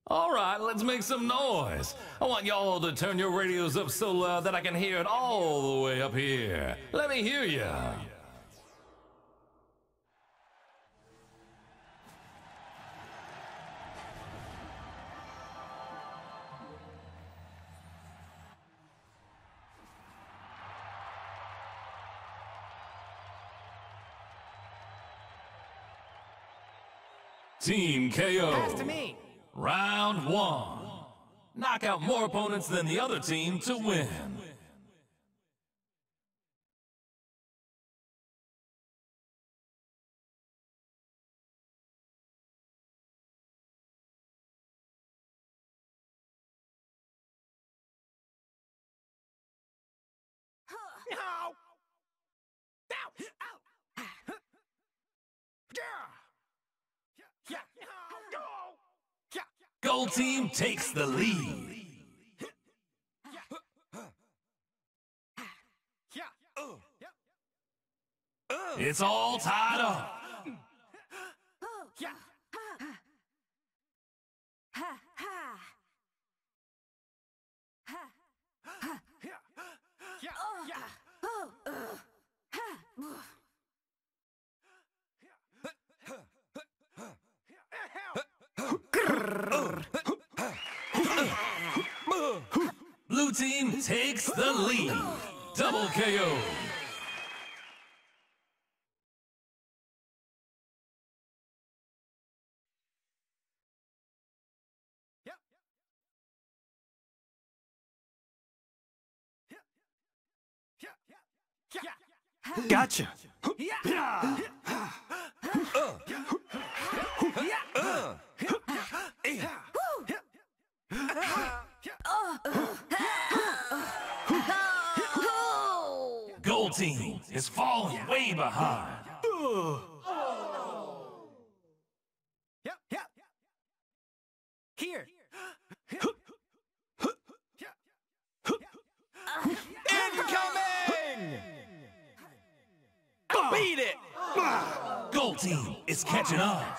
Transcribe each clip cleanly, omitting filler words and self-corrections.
All right, let's make some noise. I want y'all to turn your radios up so loud that I can hear it all the way up here. Let me hear ya. Team KO. Pass to me. Round 1. Knock out more opponents than the other team to win. No! Gold team takes the lead. It's all tied up. Blue team takes the lead. Double KO. Gotcha. Gold team is falling way behind. Here. Incoming! Beat it! Gold team is catching up.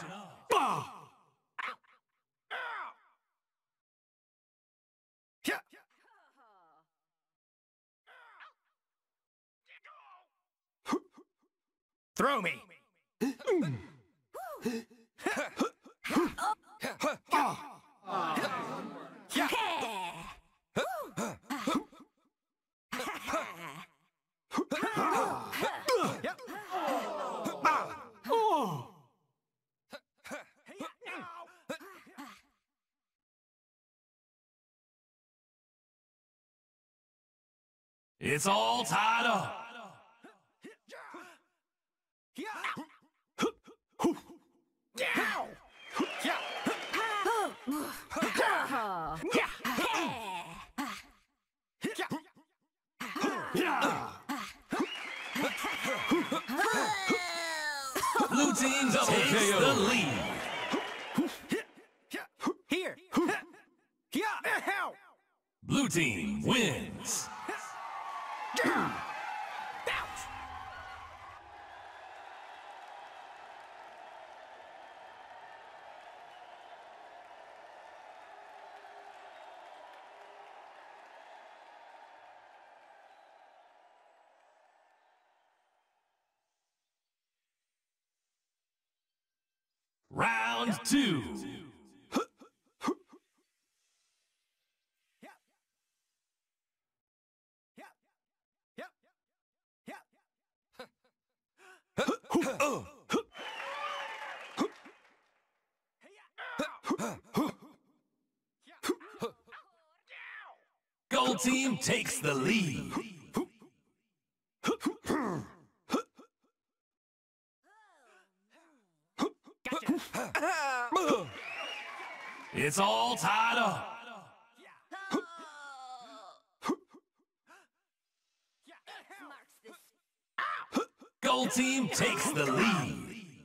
Throw me. It's all tied up. Blue team takes the lead. Here. Blue team wins. Round 2. Gold team takes the lead. It's all tied up. Gold team takes the lead.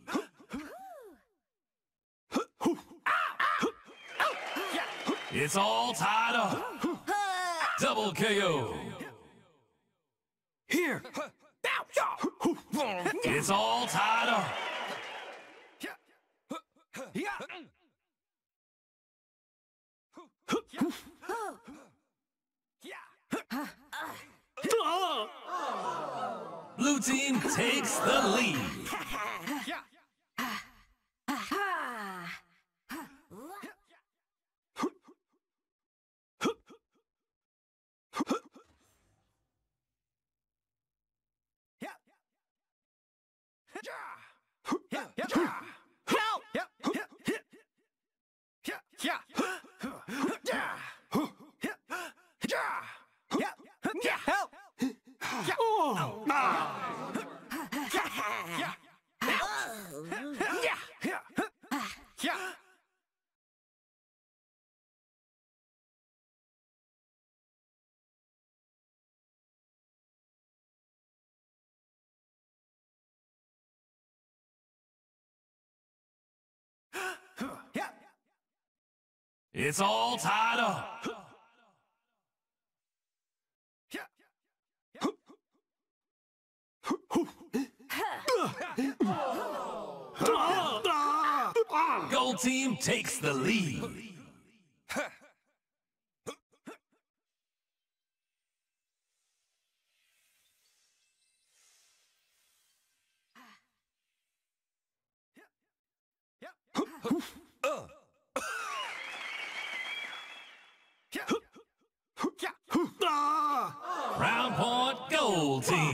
It's all tied up. Double KO. Here. It's all tied up. Blue team takes the lead. It's all tied up. Gold team takes the lead. Round point, gold team.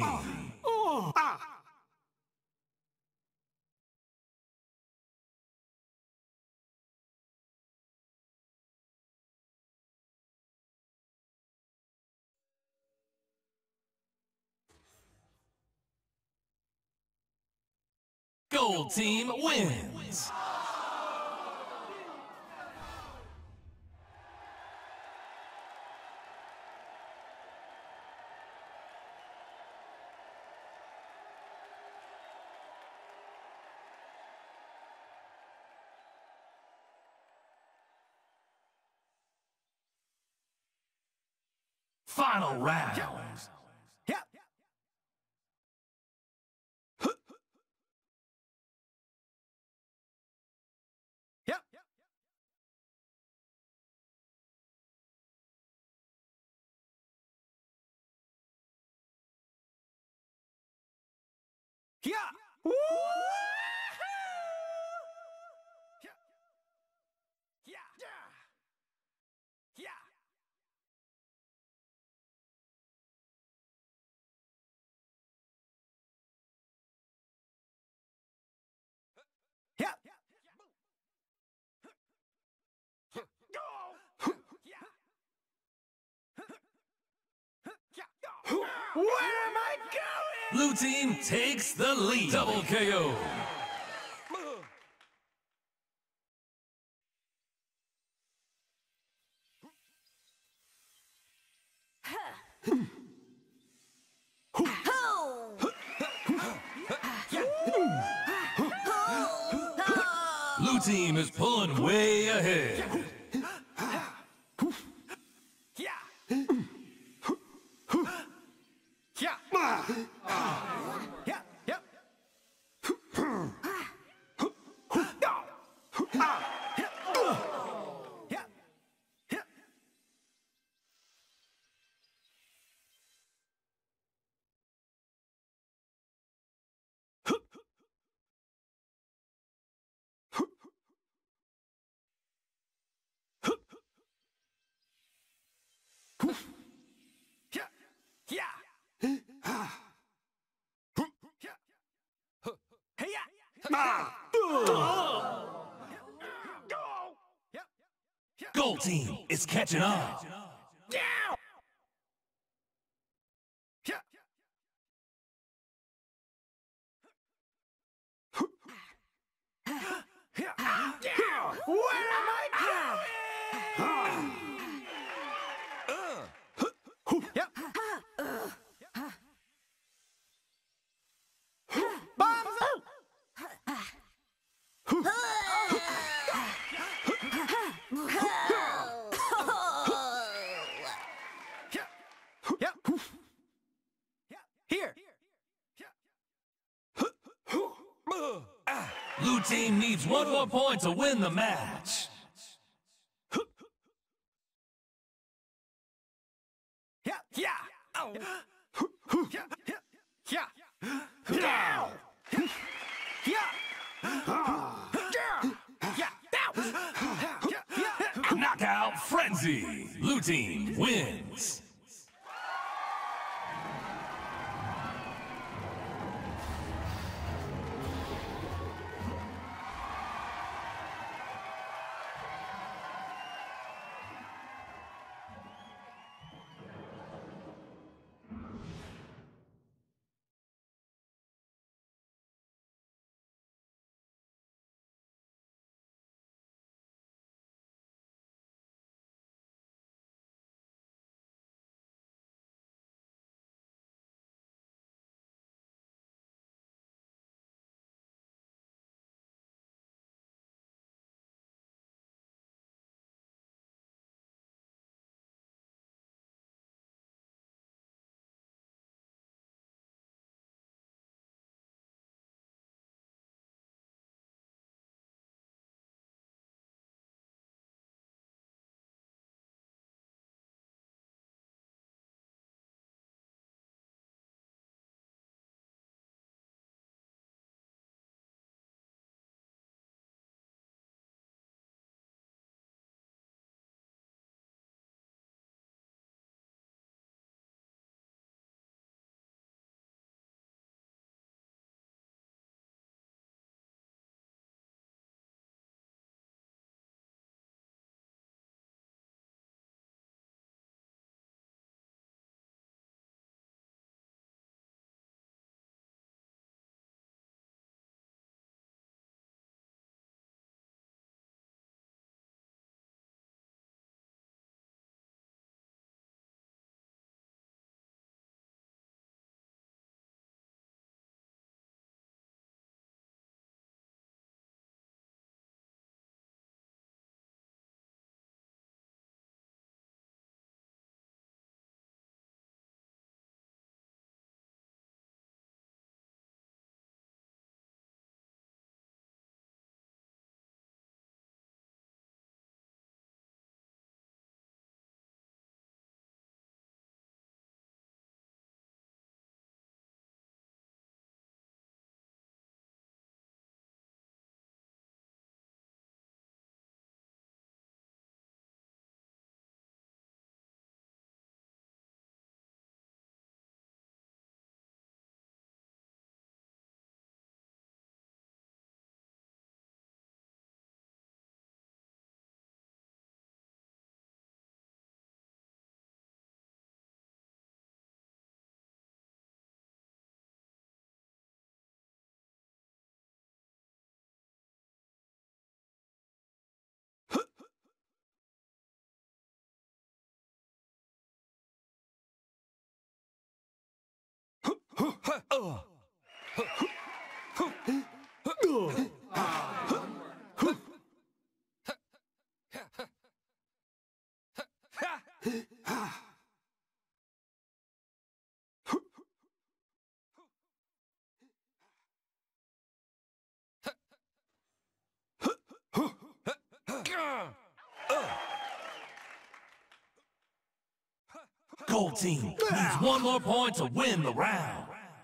Gold team wins. Final round. Where am I going? Blue team takes the lead. Double KO. Blue team is pulling way ahead. Gold team is catching up. Where am I going? Bombs out! Here. Blue team needs one more point to win the match. Yeah. Down! Knockout frenzy. Blue team wins. Gold team needs one more point to win the round.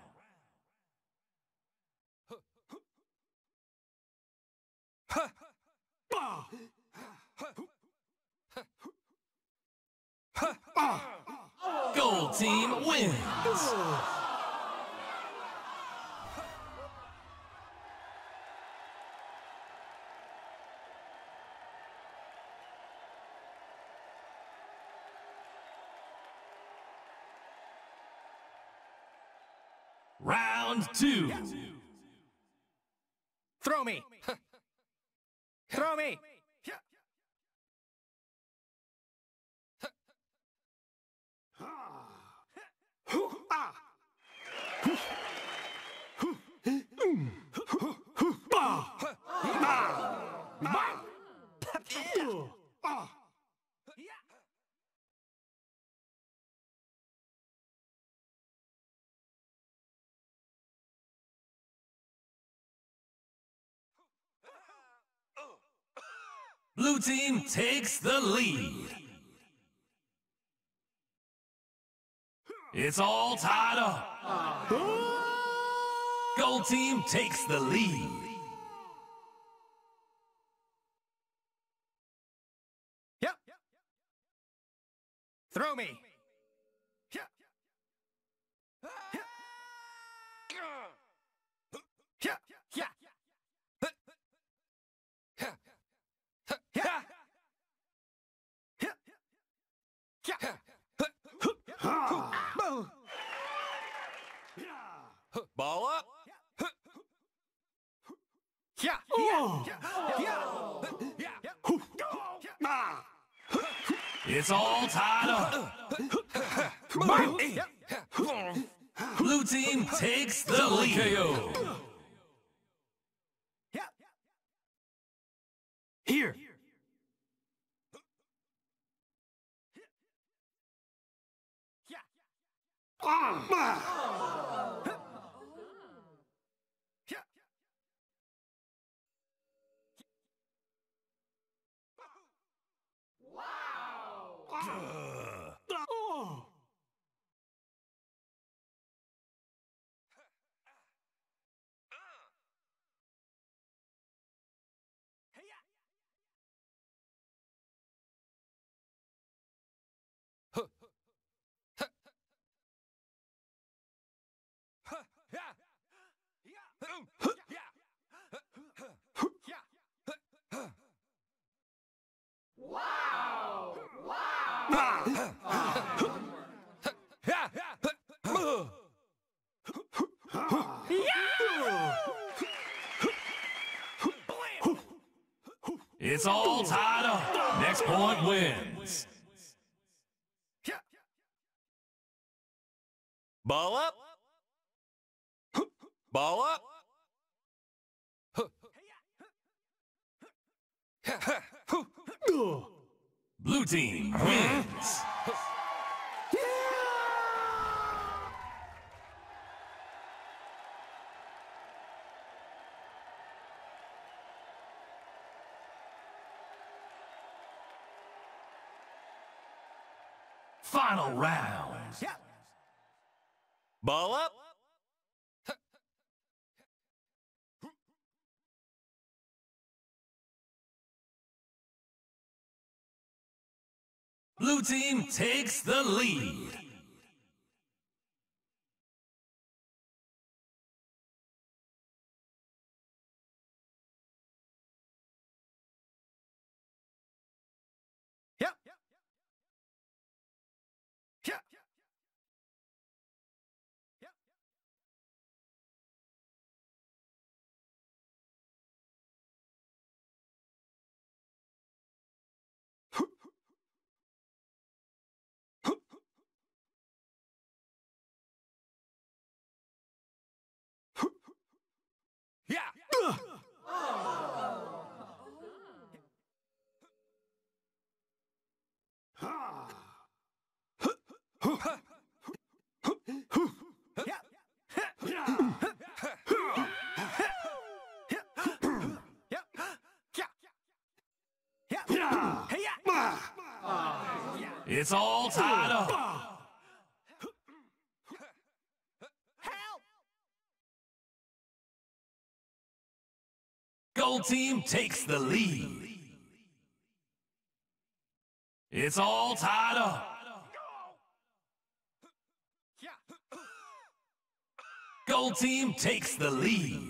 Gold team wins. Round 2. Throw me! Throw me! Blue team takes the lead. It's all tied up. Gold team takes the lead. Yep. Throw me. Yeah. Yeah. Yeah. Ball up. Yeah. It's all tied up. Blue team takes the lead. KO. Here. It's all tied up. Next point wins. Ball up. Ball up. Blue team wins. Final round. Ball up. Blue team takes the lead. Yep. It's all tied up. Help! Gold team takes the lead. It's all tied up. Gold team takes the lead.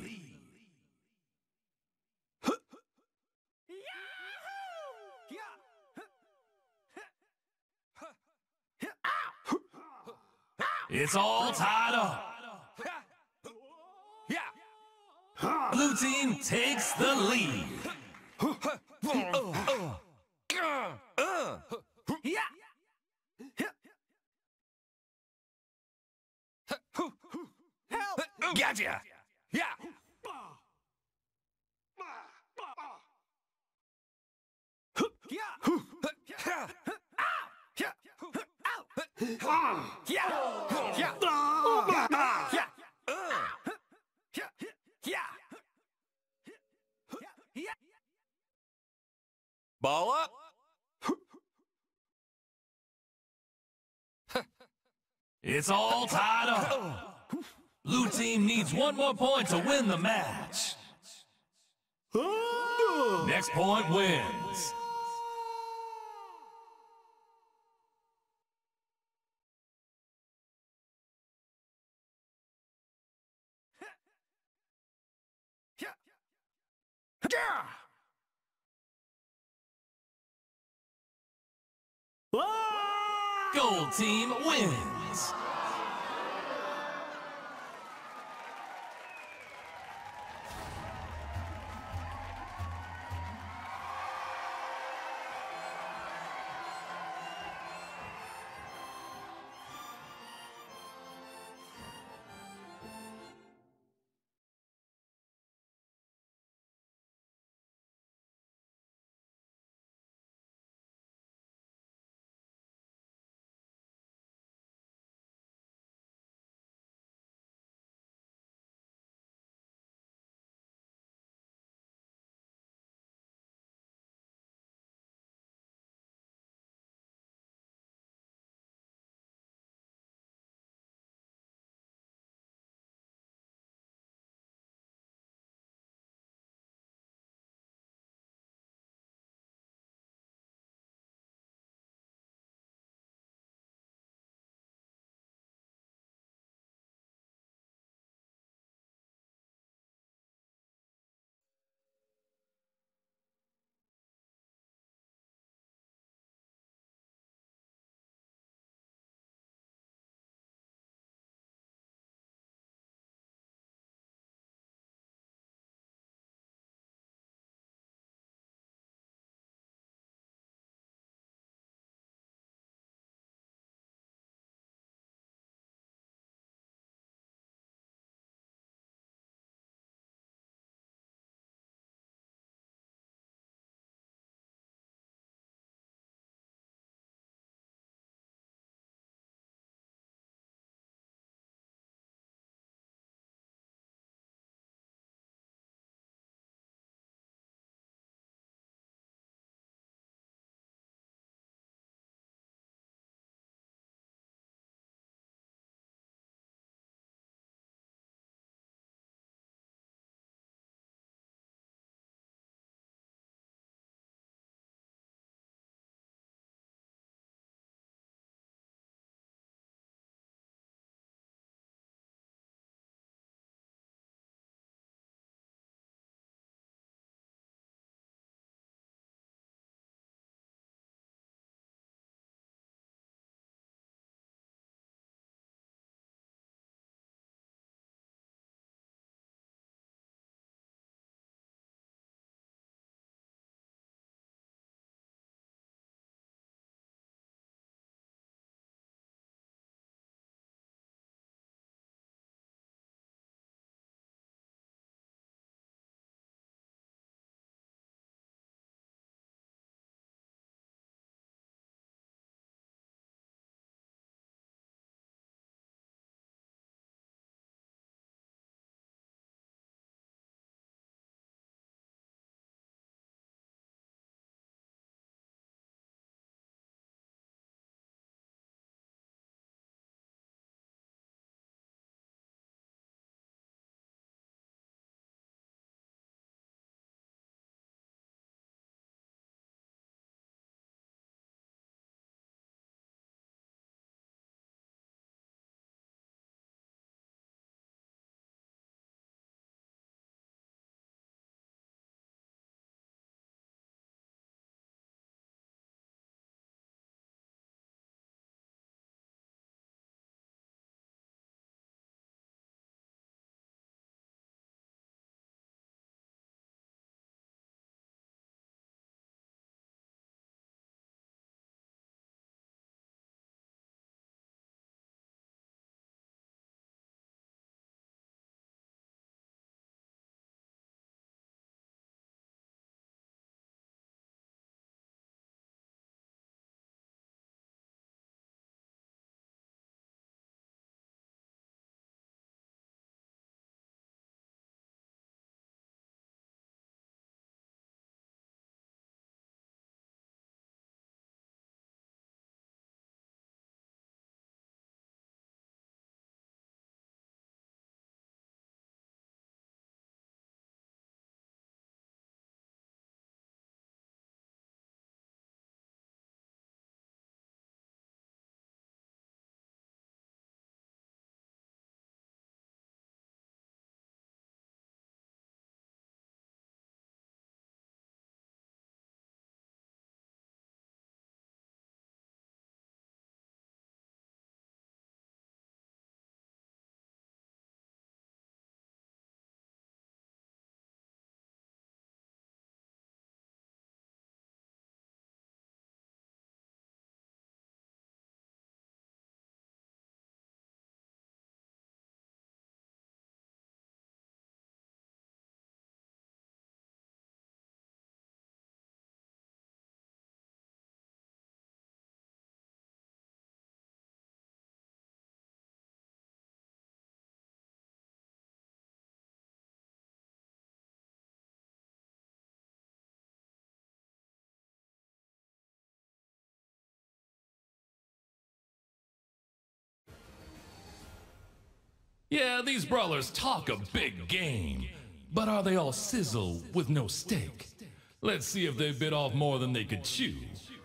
It's all tied up. Blue team takes the lead. Gotcha. Yeah. Ball up. It's all tied up. Blue team needs one more point to win the match. Next point wins. Gold team wins. Yeah, these brawlers talk a big game, but are they all sizzle with no steak? Let's see if they bit off more than they could chew.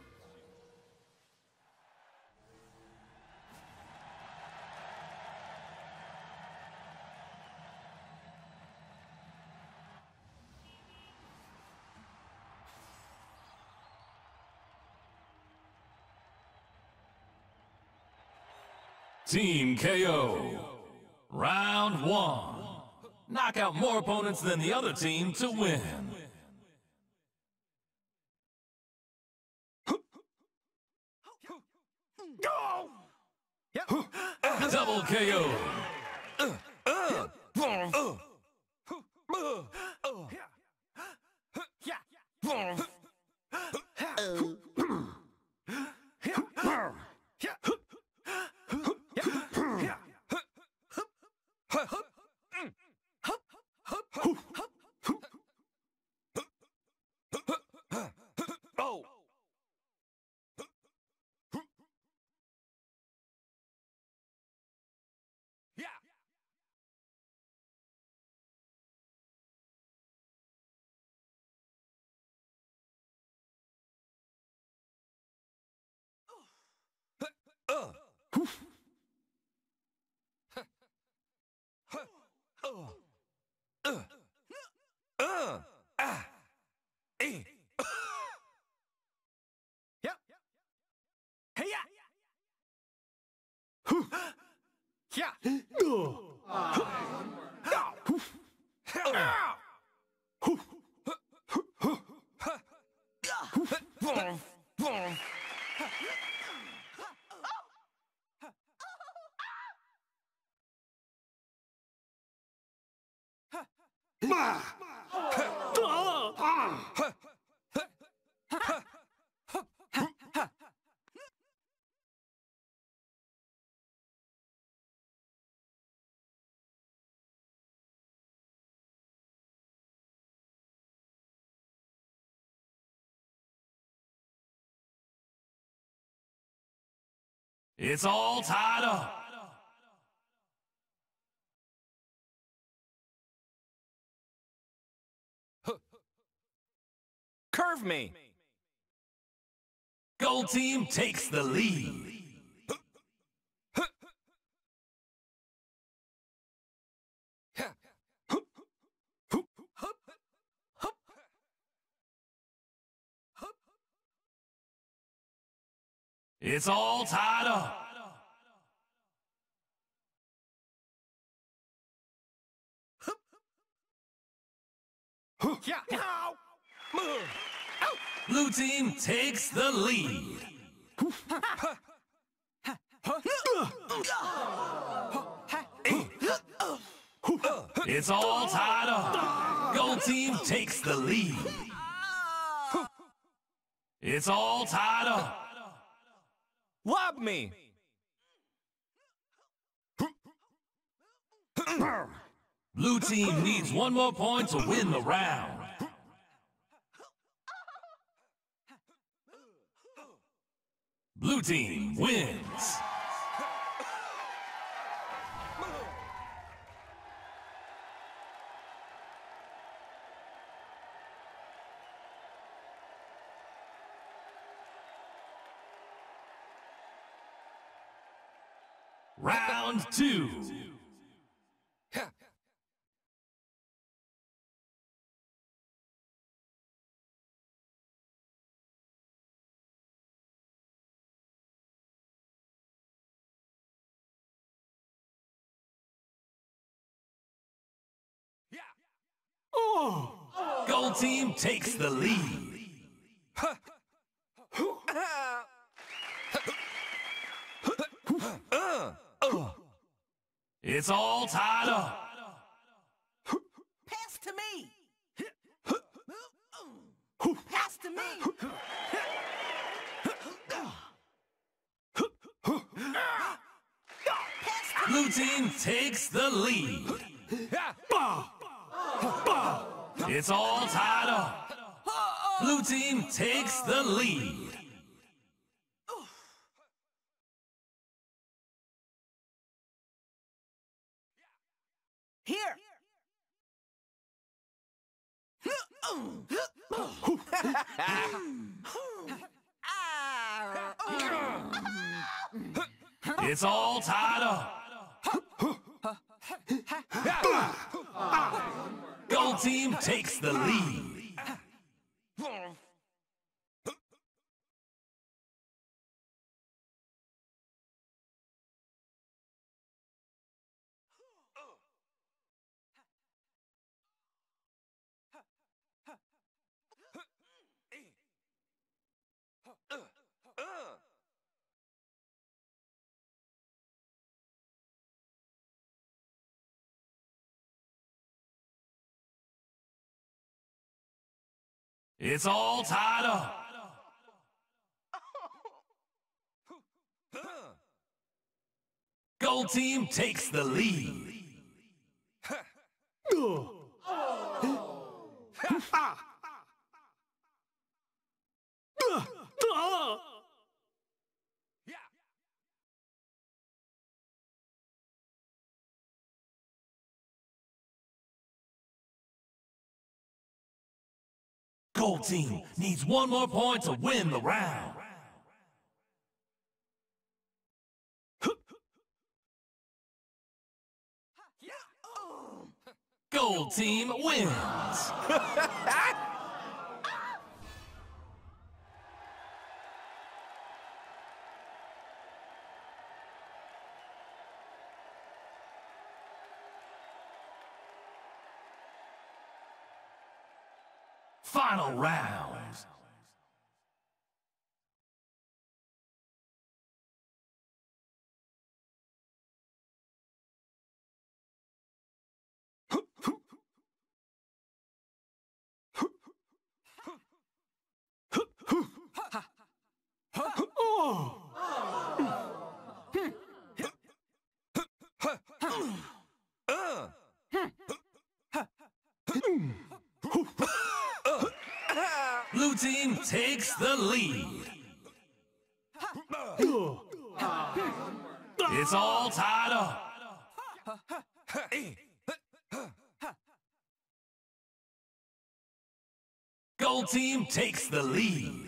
Team KO. Round 1. Knock out more opponents than the other team to win. Go! Yep. Double KO. It's all tied up. Curve me. Gold team takes the lead. It's all tied up. Blue team takes the lead. It's all tied up. Gold team takes the lead. It's all tied up. Lob me. Blue team needs one more point to win the round. Blue team wins. Round 2. Gold team takes the lead. It's all tied up. Pass to me. Pass to me. Blue team takes the lead. It's all tied up. Blue team takes the lead. Here. It's all tied up. Gold team takes the lead. It's all tied up. Gold team takes the lead. Gold team needs one more point to win the round. Gold team wins. Final round. Blue team takes the lead. It's all tied up. Gold team takes the lead.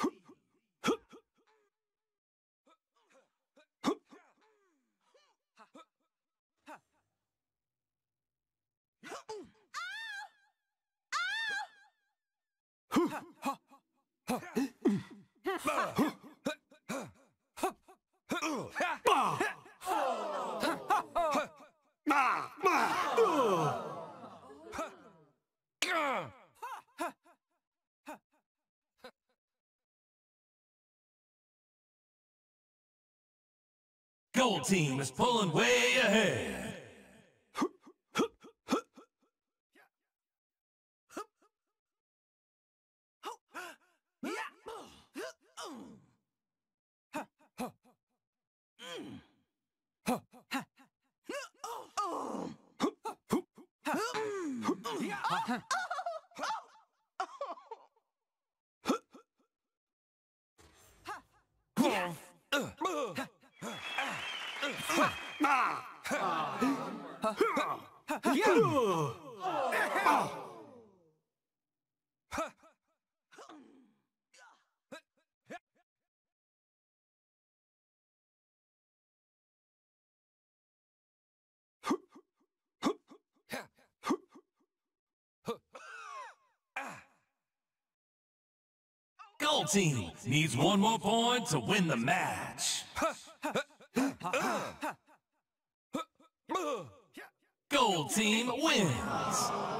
Gold team is pulling way ahead. Gold team needs one more point to win the match. Gold team wins.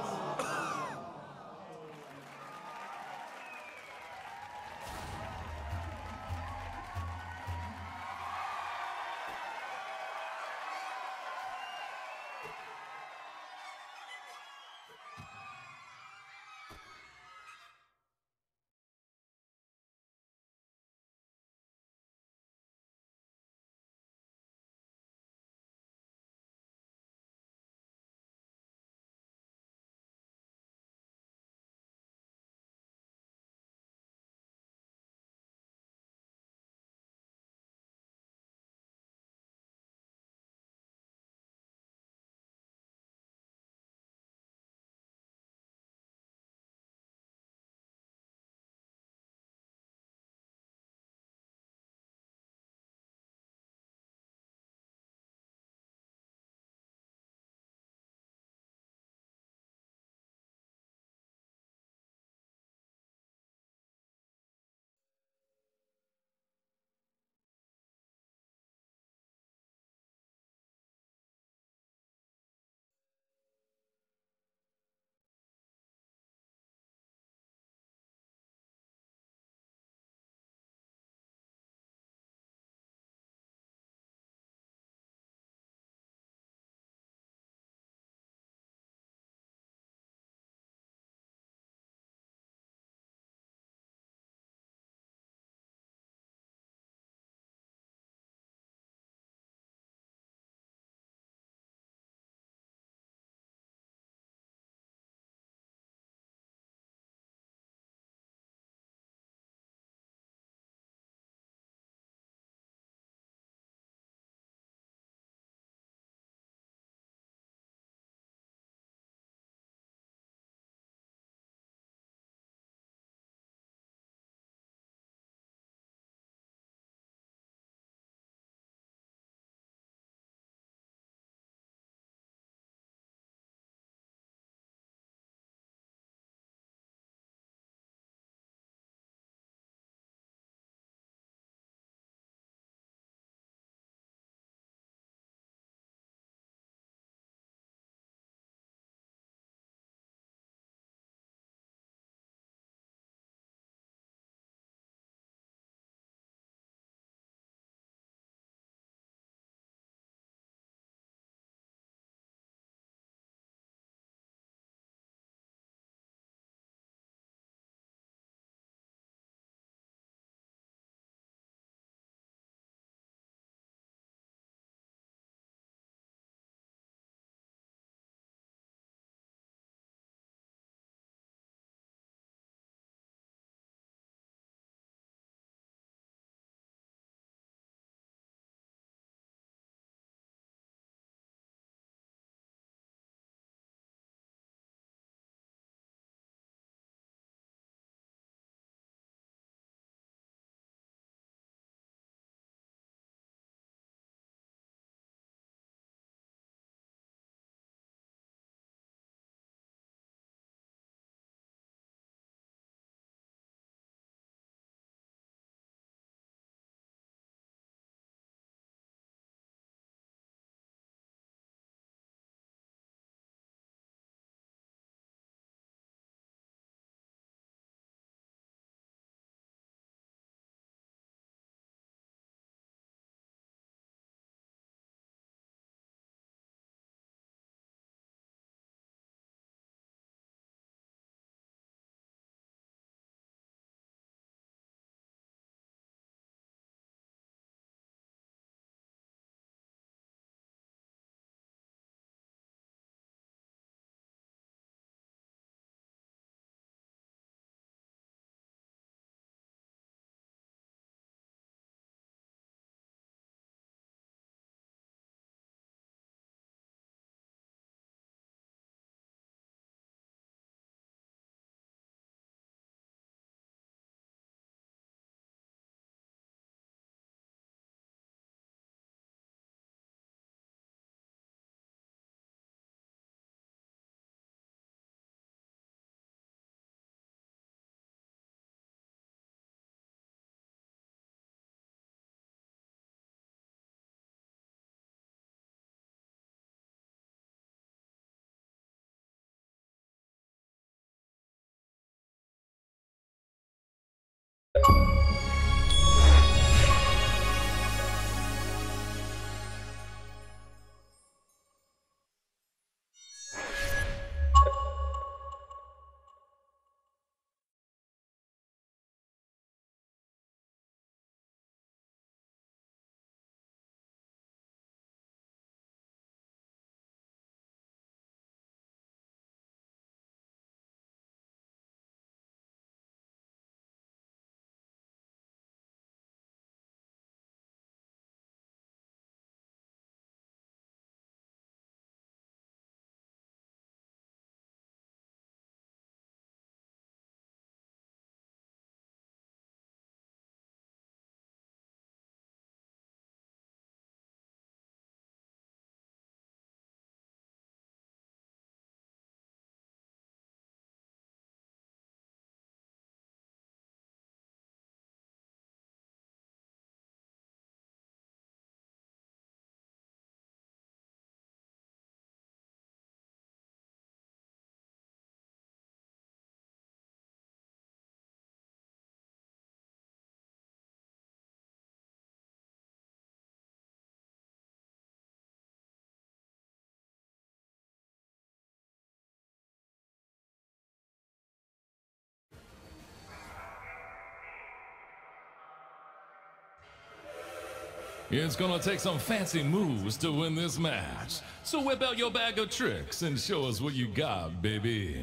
It's gonna take some fancy moves to win this match. So whip out your bag of tricks and show us what you got, baby.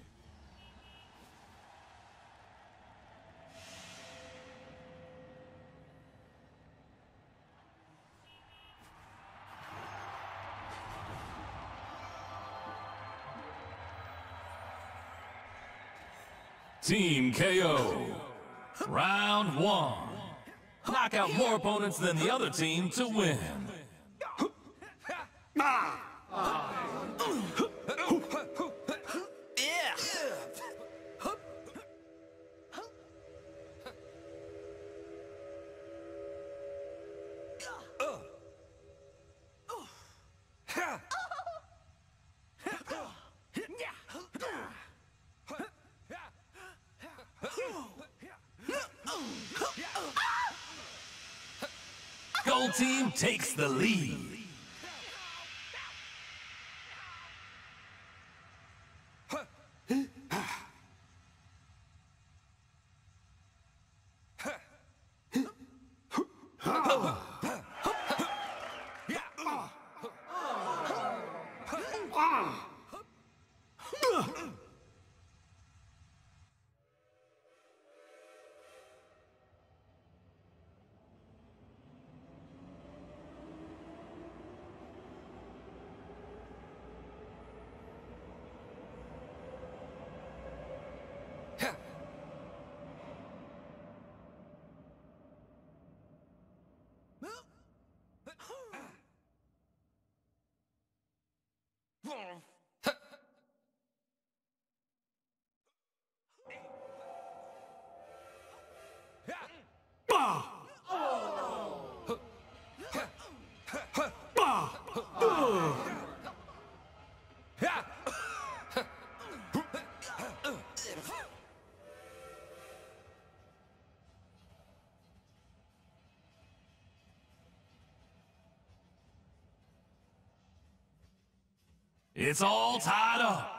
Team KO. Round 1. Knock out more opponents than the other team to win. Gold team takes the lead. It's all tied up.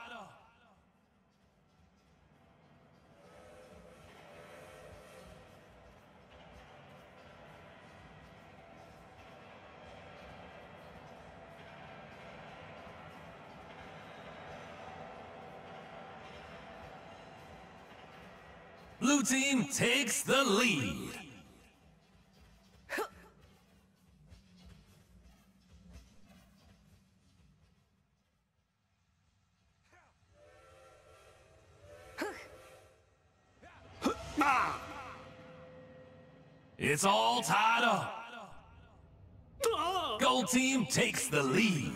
Blue team takes the lead. It's all tied up. Gold team takes the lead.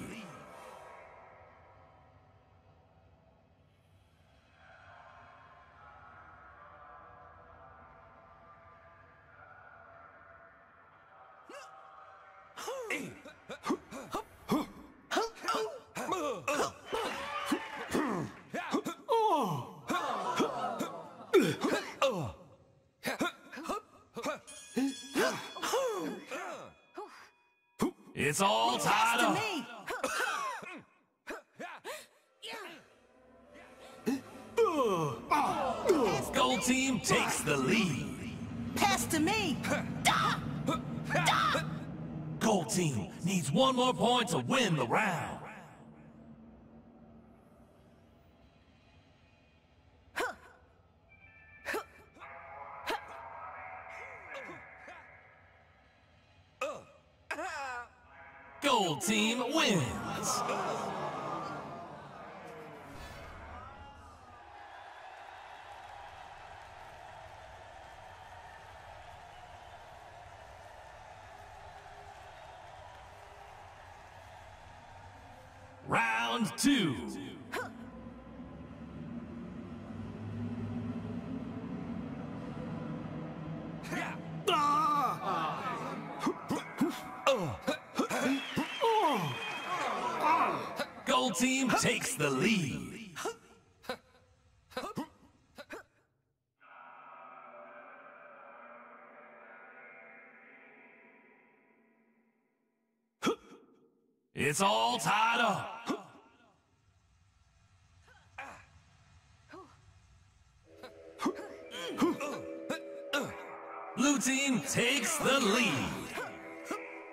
It's all tied up. Gold team takes the lead. Pass to me. Gold team needs one more point to win the round. Gold team wins. Round 2. Gold team takes the lead. It's all tied up. Blue team takes the lead.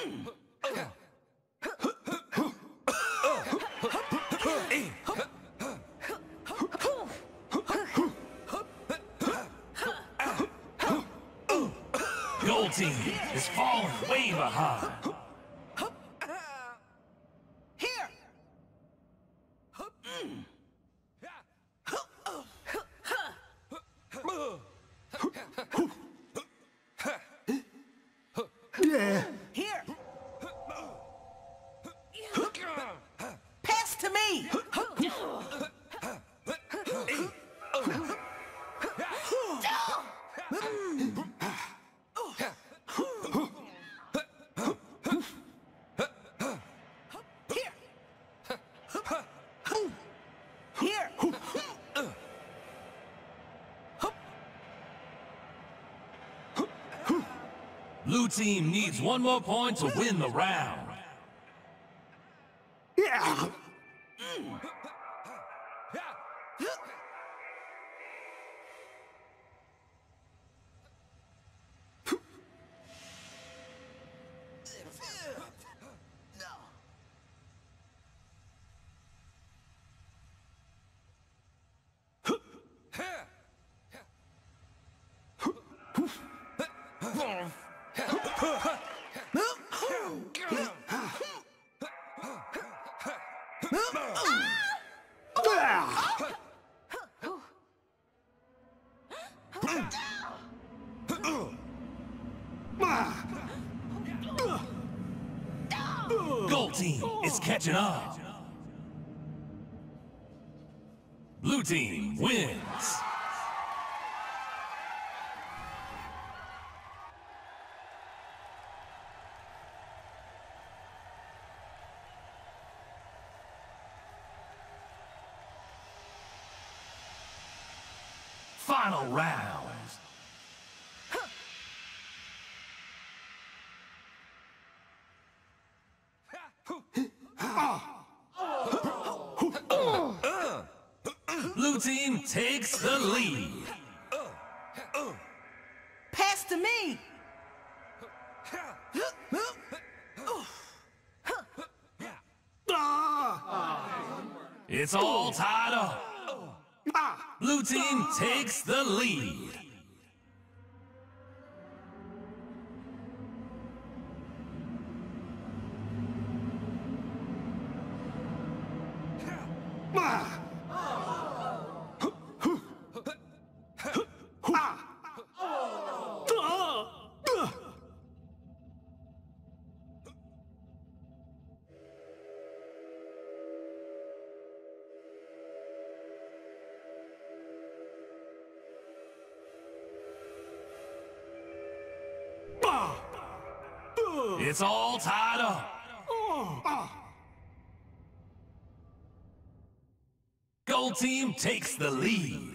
Gold team is falling way behind. Here. Yeah. Here. Pass to me. Here. Blue team needs one more point to win the round. Yeah. Gold team is catching up. Blue team wins. Final round. Blue team takes the lead. Pass to me. It's all tied up. Blue team takes the lead. It's all tied up. Gold team takes the lead.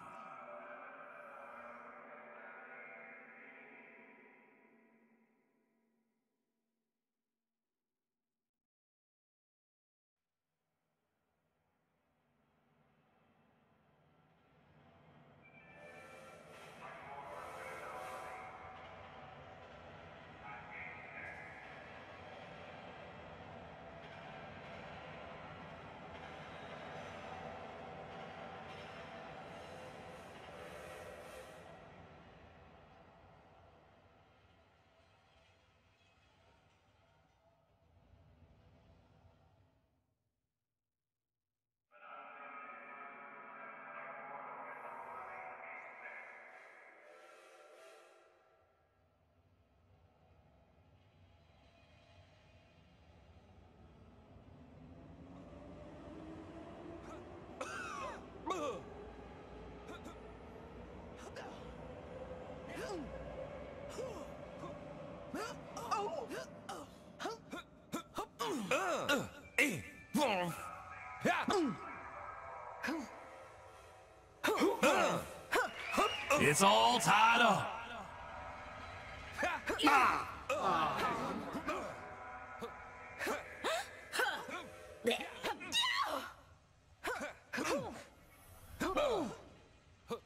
It's all tied up.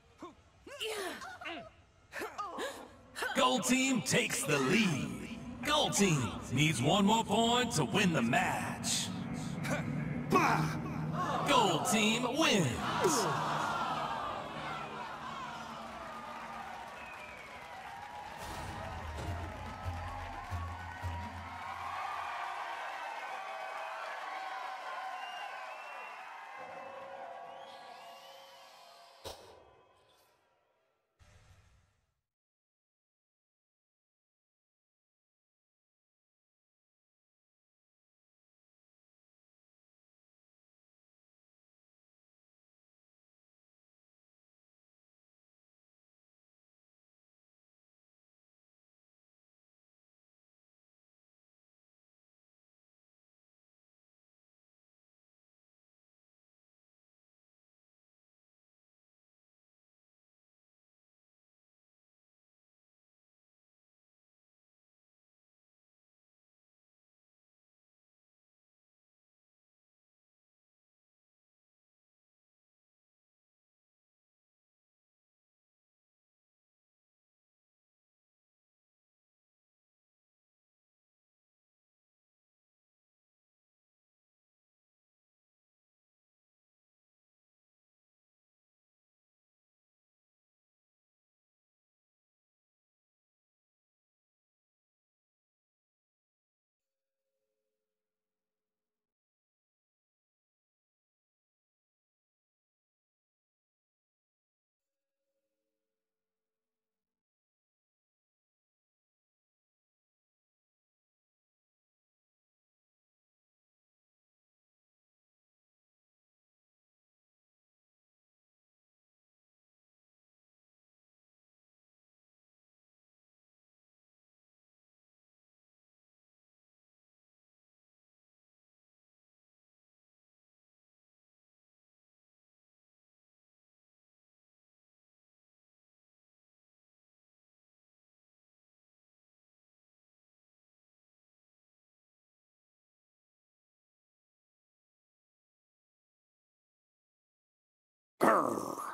Gold team takes the lead. Gold Gold team needs one more point to win the match. Gold team wins. Grrr.